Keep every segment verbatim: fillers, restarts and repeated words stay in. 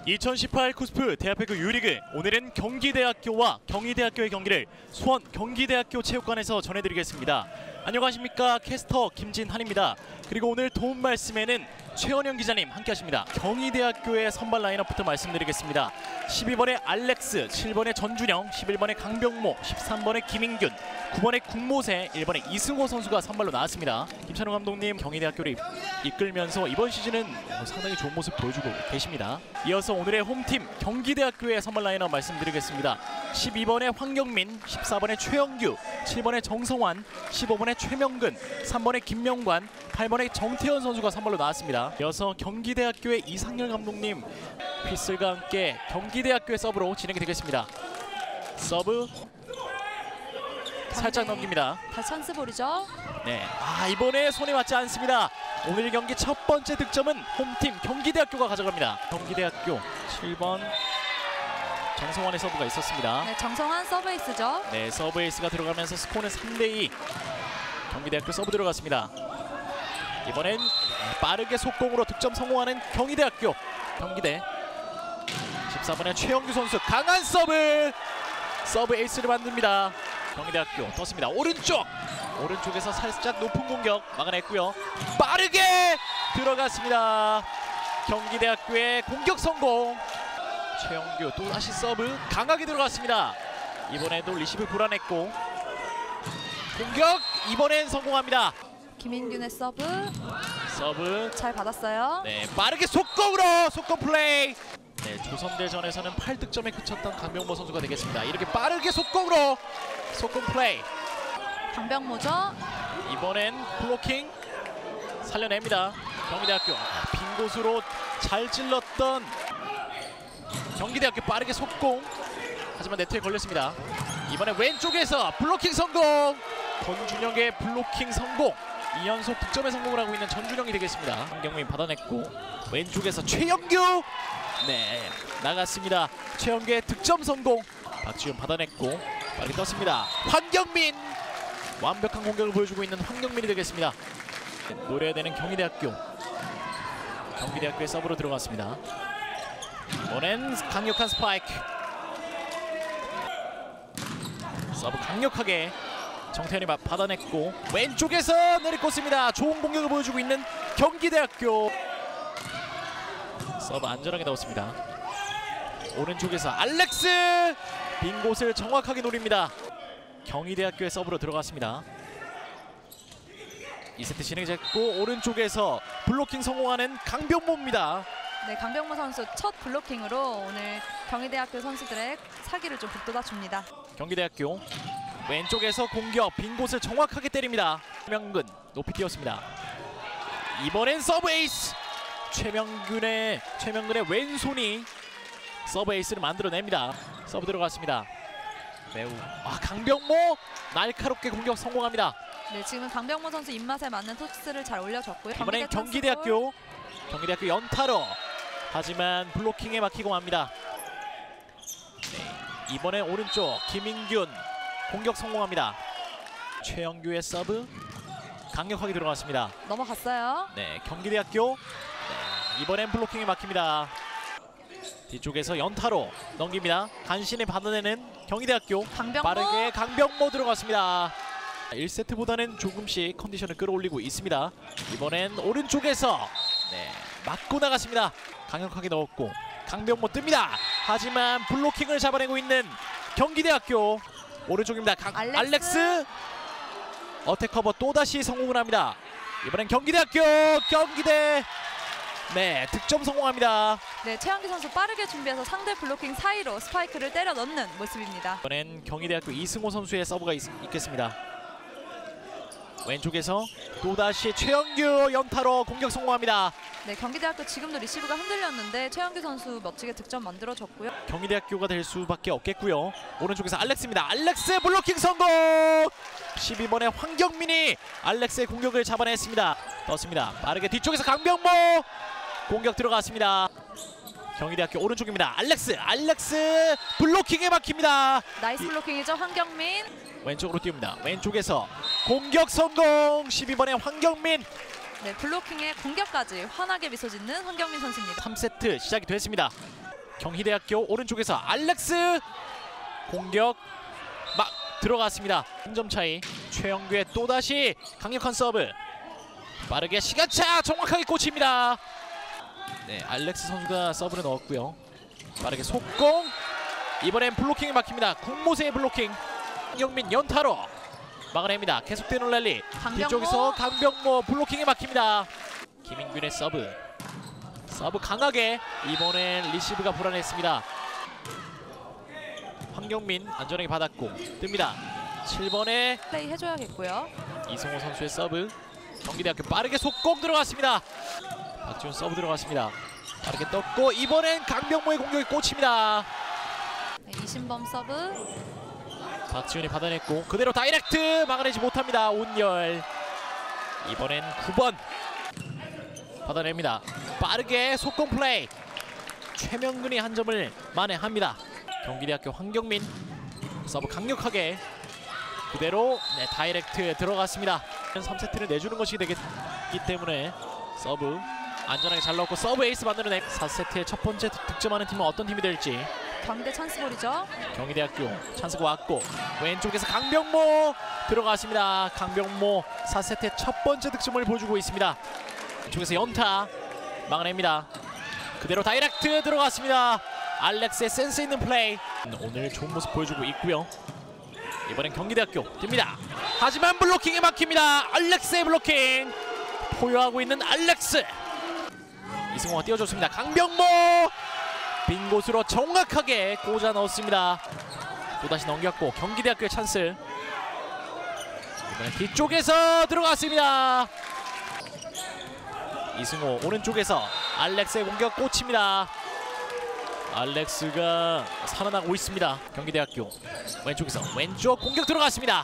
이천십팔 쿠스프 대학배구 유리그, 오늘은 경기대학교와 경희대학교의 경기를 수원 경기대학교 체육관에서 전해드리겠습니다. 안녕하십니까, 캐스터 김진한입니다. 그리고 오늘 도움 말씀에는 최원영 기자님 함께하십니다. 경희대학교의 선발 라인업부터 말씀드리겠습니다. 십이 번에 알렉스, 칠 번에 전준영, 십일 번에 강병모, 십삼 번에 김인균, 구 번에 국모세, 일 번에 이승호 선수가 선발로 나왔습니다. 김찬호 감독님 경희대학교를 이끌면서 이번 시즌은 상당히 좋은 모습 보여주고 계십니다. 이어서 오늘의 홈팀 경기대학교의 선발 라인업 말씀드리겠습니다. 십이 번에 황경민, 십사 번에 최영규, 칠 번에 정성환, 십오 번에 최명근, 삼 번에 김명관, 팔 번에 정태현 선수가 선발로 나왔습니다. 이어서 경기대학교의 이상열 감독님 휘슬과 함께 경기대학교의 서브로 진행이 되겠습니다. 서브 살짝 넘깁니다. 다 찬스볼이죠. 네, 아 이번에 손에 맞지 않습니다. 오늘 경기 첫 번째 득점은 홈팀 경기대학교가 가져갑니다. 경기대학교 칠 번 정성환의 서브가 있었습니다. 네, 정성환 서브 에이스죠. 네, 서브 에이스가 들어가면서 스코어는 삼 대 이. 경기대학교 서브 들어갔습니다. 이번엔 빠르게 속공으로 득점 성공하는 경희대학교. 경기대 십사 번의 최영규 선수 강한 서브! 서브 에이스를 만듭니다. 경희대학교 떴습니다. 오른쪽! 오른쪽에서 살짝 높은 공격 막아냈고요. 빠르게 들어갔습니다. 경기대학교의 공격 성공. 최영규 또 다시 서브 강하게 들어갔습니다. 이번에도 리시브 불안했고 공격 이번엔 성공합니다. 김인균의 서브 서브 잘 받았어요. 네, 빠르게 속공으로 속공 플레이. 네, 조선대전에서는 팔 득점에 그쳤던 강병모 선수가 되겠습니다. 이렇게 빠르게 속공으로 속공 플레이. 강병모죠. 이번엔 블로킹 살려냅니다. 경희대학교 빈 곳으로 잘 찔렀던 경기대학교 빠르게 속공. 하지만 네트에 걸렸습니다. 이번에 왼쪽에서 블로킹 성공. 전준영의 블로킹 성공. 이 연속 득점에 성공을 하고 있는 전준영이 되겠습니다. 황경민 받아냈고 왼쪽에서 최영규. 네, 나갔습니다. 최영규의 득점 성공. 박지훈 받아냈고 빠르게 떴습니다. 황경민. 완벽한 공격을 보여주고 있는 황경민이 되겠습니다. 노려야 되는 경희대학교. 경기대학교의 서브로 들어갔습니다. 이번엔 강력한 스파이크. 서브 강력하게 정태현이 받아냈고 왼쪽에서 내리꽂습니다. 좋은 공격을 보여주고 있는 경기대학교. 서브 안전하게 넣었습니다. 오른쪽에서 알렉스 빈 곳을 정확하게 노립니다. 경희대학교의 서브로 들어갔습니다. 이 세트 진행됐고 오른쪽에서 블로킹 성공하는 강병모입니다. 네, 강병모 선수 첫 블로킹으로 오늘 경희대학교 선수들의 사기를 좀 북돋아줍니다. 경기대학교 왼쪽에서 공격 빈 곳을 정확하게 때립니다. 최명근 높이 뛰었습니다. 이번엔 서브 에이스. 최명근의 최명근의 왼손이 서브 에이스를 만들어냅니다. 서브 들어갔습니다. 매우 아 강병모 날카롭게 공격 성공합니다. 네, 지금은 강병모 선수 입맛에 맞는 토스를 잘 올려줬고요. 이번엔 경기대학교 경기대학교 연타로. 하지만 블로킹에 막히고 맙니다. 네, 이번엔 오른쪽 김인균 공격 성공합니다. 최영규의 서브 강력하게 들어갔습니다. 넘어갔어요. 네, 경기대학교 네, 이번엔 블로킹에 막힙니다. 뒤쪽에서 연타로 넘깁니다. 간신히 받아내는 경희대학교. 강병모. 빠르게 강병모 들어갔습니다. 일 세트보다는 조금씩 컨디션을 끌어올리고 있습니다. 이번엔 오른쪽에서 네, 맞고 나갔습니다. 강력하게 넣었고 강병모 뜹니다. 하지만 블로킹을 잡아내고 있는 경기대학교. 오른쪽입니다. 강, 알렉스. 알렉스 어택 커버 또다시 성공을 합니다. 이번엔 경기대학교. 경기대 네, 득점 성공합니다. 네, 최영규 선수 빠르게 준비해서 상대 블로킹 사이로 스파이크를 때려 넣는 모습입니다. 이번엔 경희대학교 이승호 선수의 서브가 있, 있겠습니다. 왼쪽에서 또다시 최영규 연타로 공격 성공합니다. 네, 경기대학교 지금도 리시브가 흔들렸는데 최영규 선수 멋지게 득점 만들어줬고요. 경희대학교가 될 수밖에 없겠고요. 오른쪽에서 알렉스입니다. 알렉스 블로킹 성공! 십이 번의 황경민이 알렉스의 공격을 잡아냈습니다. 떴습니다. 빠르게 뒤쪽에서 강병모 공격 들어갔습니다. 경희대학교 오른쪽입니다. 알렉스! 알렉스 블로킹에 막힙니다. 나이스 블로킹이죠, 황경민. 왼쪽으로 띄웁니다. 왼쪽에서 공격 성공! 십이 번의 황경민. 네, 블로킹에 공격까지 환하게 미소 짓는 황경민 선수입니다. 삼 세트 시작이 됐습니다. 경희대학교 오른쪽에서 알렉스 공격 막 들어갔습니다. 한 점 차이. 최영규의 또다시 강력한 서브. 빠르게 시간차 정확하게 꽂힙니다. 네, 알렉스 선수가 서브를 넣었고요. 빠르게 속공. 이번엔 블로킹이 막힙니다. 국모세의 블로킹. 강경민 연타로 막아냅니다. 계속되는 랠리. 강병모. 뒤쪽에서 강병모 블로킹이 막힙니다. 김인균의 서브. 서브 강하게. 이번엔 리시브가 불안했습니다. 황경민 안전하게 받았고 뜹니다. 칠 번에 플레이 해줘야겠고요. 이승호 선수의 서브. 경기대학교 빠르게 속공 들어갔습니다. 박지훈 서브 들어갔습니다. 빠르게 떴고 이번엔 강병모의 공격이 꽂힙니다. 네, 이신범 서브. 박지훈이 받아냈고 그대로 다이렉트 막아내지 못합니다. 온열. 이번엔 구 번 받아냅니다. 빠르게 속공 플레이. 최명근이 한 점을 만회합니다. 경기대학교 황경민 서브 강력하게 그대로 네, 다이렉트 들어갔습니다. 삼 세트를 내주는 것이 되겠기 때문에 서브 안전하게 잘 넣었고 서브 에이스 만들어내. 사 세트의 첫 번째 득점하는 팀은 어떤 팀이 될지. 경대 찬스볼이죠. 경희대학교 찬스가 왔고 왼쪽에서 강병모 들어갔습니다. 강병모 사 세트의 첫 번째 득점을 보여주고 있습니다. 왼쪽에서 연타 막아냅니다. 그대로 다이렉트 들어갔습니다. 알렉스의 센스 있는 플레이. 오늘 좋은 모습 보여주고 있고요. 이번엔 경기대학교 뜹니다. 하지만 블로킹에 막힙니다. 알렉스의 블로킹. 포효하고 있는 알렉스. 이승호가 띄워줬습니다. 강병모 빈 곳으로 정확하게 꽂아 넣었습니다. 또다시 넘겼고 경기대학교의 찬스. 이번엔 뒤쪽에서 들어갔습니다. 이승호 오른쪽에서 알렉스의 공격 꽂힙니다. 알렉스가 살아나고 있습니다. 경기대학교 왼쪽에서 왼쪽 공격 들어갔습니다.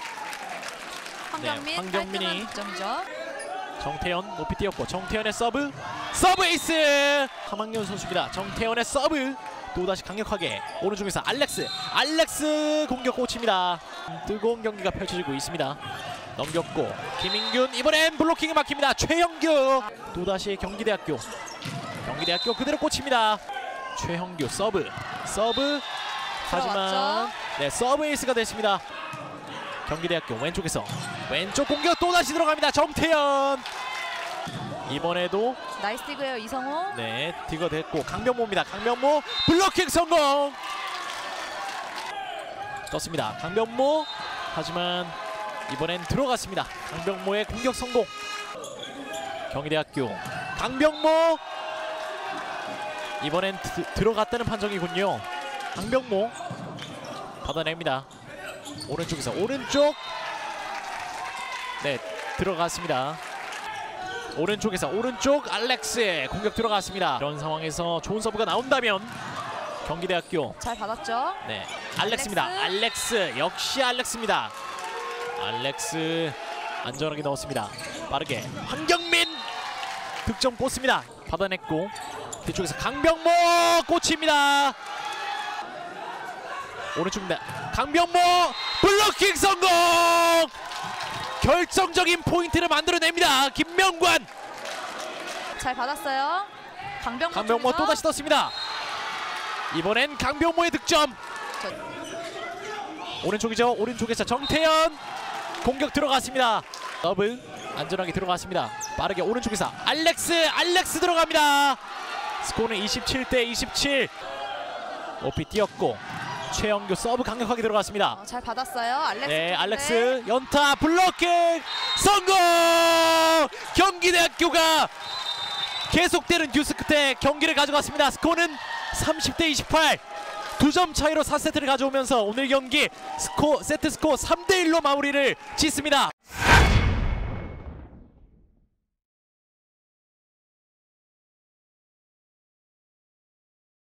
황경민 네, 황경민이 깔끔한 득점이죠. 정태현 높이 뛰었고 정태현의 서브. 서브 에이스. 함학년 선수입니다. 정태현의 서브 또다시 강력하게 오른쪽에서 알렉스. 알렉스 공격 꽂힙니다. 뜨거운 경기가 펼쳐지고 있습니다. 넘겼고 김인균 이번엔 블로킹이 막힙니다. 최영규 또다시 경기대학교. 경기대학교 그대로 꽂힙니다. 최형규 서브. 서브 하지만 들어왔죠? 네 서브 에이스가 됐습니다. 경기대학교 왼쪽에서 왼쪽 공격 또다시 들어갑니다. 정태현 이번에도 나이스 디그예요. 이성호. 네 디거 됐고 강병모입니다. 강병모 블로킹 성공. 떴습니다. 강병모 하지만 이번엔 들어갔습니다. 강병모의 공격 성공. 경희대학교 강병모 이번엔 드, 들어갔다는 판정이군요. 강병모 받아냅니다. 오른쪽에서 오른쪽 네 들어갔습니다. 오른쪽에서 오른쪽 알렉스 공격 들어갔습니다. 이런 상황에서 좋은 서브가 나온다면 경기대학교 잘 받았죠. 네 알렉스입니다. 알렉스. 알렉스 역시 알렉스입니다. 알렉스 안전하게 넣었습니다. 빠르게 황경민 득점 꽂습니다. 받아냈고 뒤쪽에서 강병모 꽂힙니다. 오른쪽입니다. 강병모 블로킹 성공. 결정적인 포인트를 만들어냅니다. 김명관. 잘 받았어요. 강병모. 강병모 쪽이죠? 또다시 떴습니다. 이번엔 강병모의 득점. 오른쪽이죠. 오른쪽에서 정태현 공격 들어갔습니다. 더블 안전하게 들어갔습니다. 빠르게 오른쪽에서 알렉스. 알렉스 들어갑니다. 스코어는 이십칠 대 이십칠. 높이 뛰었고 최영규 서브 강력하게 들어갔습니다. 어, 잘 받았어요. 알렉스. 네, 쪽인데. 알렉스 연타 블로킹 성공. 경기대학교가 계속되는 듀스 끝에 경기를 가져갔습니다. 스코어는 삼십 대 이십팔. 두 점 차이로 사 세트를 가져오면서 오늘 경기 스코 세트 스코어 삼 대 일로 마무리를 짓습니다.